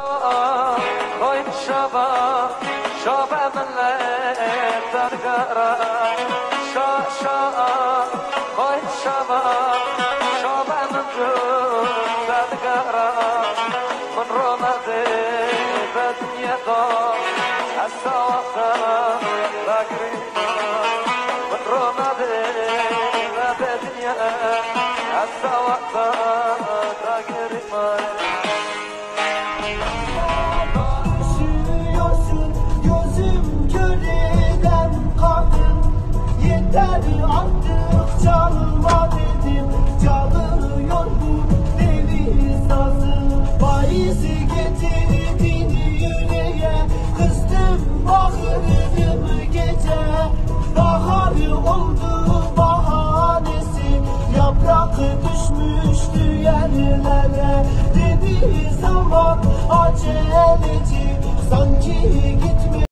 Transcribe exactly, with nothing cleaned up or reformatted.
Koy şaba, şaba millet dargara. Şa şa, koy şaba, şaba millet dargara. Min romade bednyada, asawata lagrima. Min romade bednyada, asawata lagrima. Artık çalma dedim, çalıyor bu deli sazı. Faizi getirdin yüreğe, kızdım bakırdım gece. Bahar oldu bahanesi, yaprak düşmüştü yerlere. Dedi zaman aceleci, sanki gitme.